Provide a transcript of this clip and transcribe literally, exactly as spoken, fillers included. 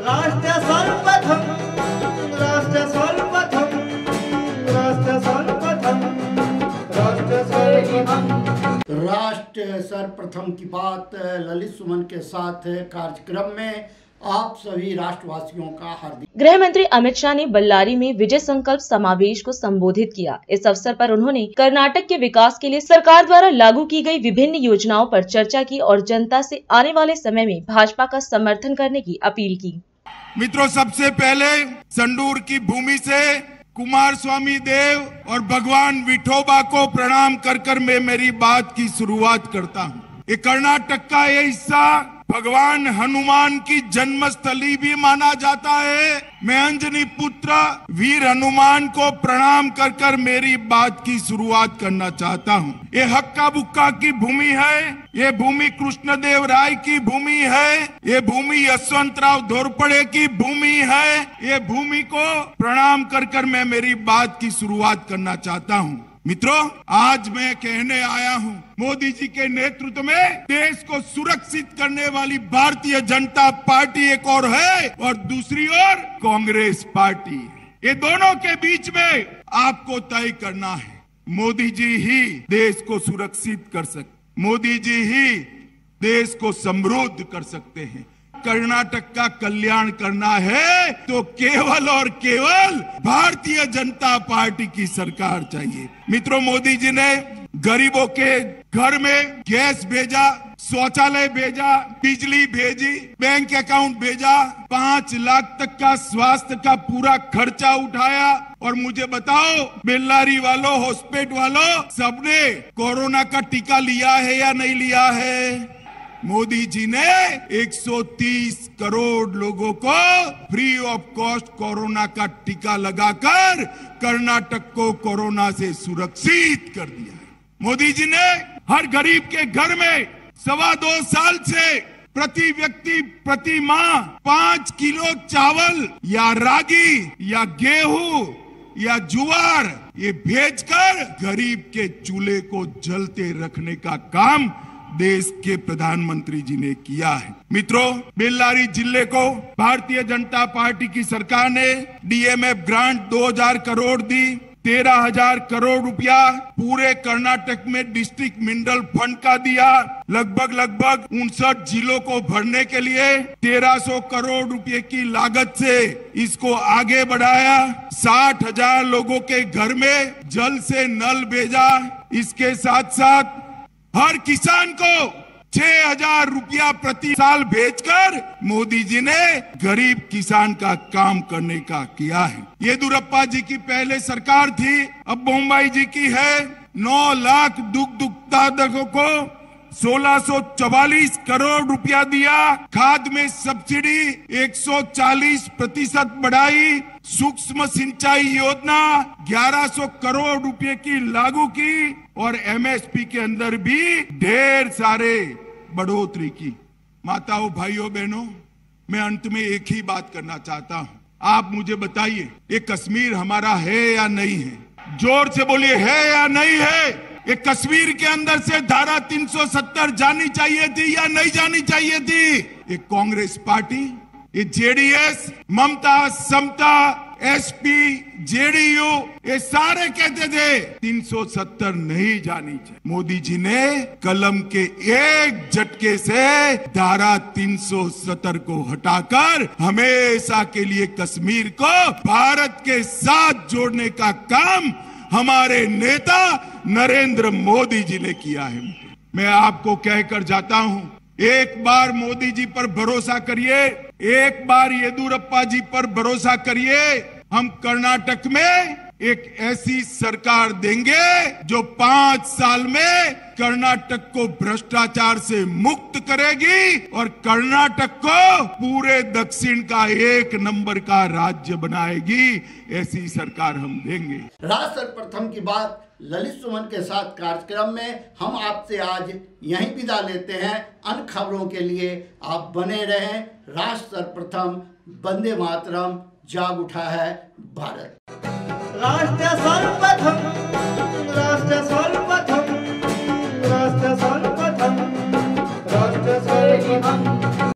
राष्ट्र सर्वप्रथम राष्ट्र सर्वप्रथम राष्ट्र सर्वप्रथम राष्ट्र सर्वप्रथम राष्ट्र सर्वप्रथम की बात ललित सुमन के साथ कार्यक्रम में आप सभी राष्ट्रवासियों का हार्दिक। गृह मंत्री अमित शाह ने बल्लारी में विजय संकल्प समावेश को संबोधित किया। इस अवसर पर उन्होंने कर्नाटक के विकास के लिए सरकार द्वारा लागू की गई विभिन्न योजनाओं पर चर्चा की और जनता से आने वाले समय में भाजपा का समर्थन करने की अपील की। मित्रों, सबसे पहले संडूर की भूमि से कुमार स्वामी देव और भगवान विठोबा को प्रणाम कर कर मैं मेरी बात की शुरुआत करता हूँ। ये कर्नाटक का ये हिस्सा भगवान हनुमान की जन्मस्थली भी माना जाता है। मैं अंजनी पुत्र वीर हनुमान को प्रणाम कर कर मेरी बात की शुरुआत करना चाहता हूँ। ये हक्का बुक्का की भूमि है, ये भूमि कृष्णदेव राय की भूमि है, ये भूमि यशवंतराव घोरपड़े की भूमि है। ये भूमि को प्रणाम कर कर मैं मेरी बात की शुरुआत करना चाहता हूँ। मित्रों, आज मैं कहने आया हूं, मोदी जी के नेतृत्व में देश को सुरक्षित करने वाली भारतीय जनता पार्टी एक और है और दूसरी ओर कांग्रेस पार्टी। ये दोनों के बीच में आपको तय करना है। मोदी जी ही देश को सुरक्षित कर सकते, मोदी जी ही देश को समृद्ध कर सकते हैं। कर्नाटक का कल्याण करना है तो केवल और केवल भारतीय जनता पार्टी की सरकार चाहिए। मित्रों, मोदी जी ने गरीबों के घर में गैस भेजा, शौचालय भेजा, बिजली भेजी, बैंक अकाउंट भेजा, पांच लाख तक का स्वास्थ्य का पूरा खर्चा उठाया। और मुझे बताओ, बेल्लारी वालों, होस्पेट वालों, सबने कोरोना का टीका लिया है या नहीं लिया है? मोदी जी ने एक सौ तीस करोड़ लोगों को फ्री ऑफ कॉस्ट कोरोना का टीका लगाकर कर्नाटक को कोरोना से सुरक्षित कर दिया है। मोदी जी ने हर गरीब के घर में सवा दो साल से प्रति व्यक्ति प्रति माह पांच किलो चावल या रागी या गेहूं या जुआर ये भेजकर गरीब के चूल्हे को जलते रखने का काम देश के प्रधानमंत्री जी ने किया है। मित्रों, बेल्लारी जिले को भारतीय जनता पार्टी की सरकार ने डीएमएफ ग्रांट दो हज़ार करोड़ दी। तेरह हजार करोड़ रुपया पूरे कर्नाटक में डिस्ट्रिक्ट मिनरल फंड का दिया। लगभग लगभग उनसठ जिलों को भरने के लिए तेरह सौ करोड़ रुपए की लागत से इसको आगे बढ़ाया। साठ हजार लोगों के घर में जल से नल भेजा। इसके साथ साथ हर किसान को छह हजार रुपया प्रति साल भेजकर मोदी जी ने गरीब किसान का काम करने का किया है। येदियुरप्पा जी की पहले सरकार थी, अब बोम्बाई जी की है। नौ लाख दुग्ध उत्पादकों को सोलह सौ चवालीस करोड़ रुपया दिया। खाद में सब्सिडी एक सौ चालीस प्रतिशत बढ़ाई। सूक्ष्म सिंचाई योजना ग्यारह सौ करोड़ रुपए की लागू की और एमएसपी के अंदर भी ढेर सारे बढ़ोतरी की। माताओं, भाइयों, बहनों, मैं अंत में एक ही बात करना चाहता हूं। आप मुझे बताइए, ये कश्मीर हमारा है या नहीं है? जोर से बोलिए, है या नहीं है? ये कश्मीर के अंदर से धारा तीन सौ सत्तर जानी चाहिए थी या नहीं जानी चाहिए थी? ये कांग्रेस पार्टी, ये JDS, Mamata, Samata, SP, JDU, ये सारे कहते थे तीन सौ सत्तर नहीं जानी चाहिए। मोदी जी ने कलम के एक झटके से धारा तीन सौ सत्तर को हटाकर हमेशा के लिए कश्मीर को भारत के साथ जोड़ने का काम हमारे नेता नरेंद्र मोदी जी ने किया है। मैं आपको कहकर जाता हूं, एक बार मोदी जी पर भरोसा करिए, एक बार येदियुरप्पा जी पर भरोसा करिए। हम कर्नाटक में एक ऐसी सरकार देंगे जो पांच साल में कर्नाटक को भ्रष्टाचार से मुक्त करेगी और कर्नाटक को पूरे दक्षिण का एक नंबर का राज्य बनाएगी। ऐसी सरकार हम देंगे। राष्ट्र सर्वप्रथम की बात ललित सुमन के साथ कार्यक्रम में हम आपसे आज यहीं विदा लेते हैं। अन्य खबरों के लिए आप बने रहें। राष्ट्र सर्वप्रथम, वंदे मातरम, जाग उठा है भारत। राष्ट्र सर्वप्रथम राष्ट्र सर्वप्रथम राष्ट्र सर्वप्रथम राष्ट्र सर्वप्रथम।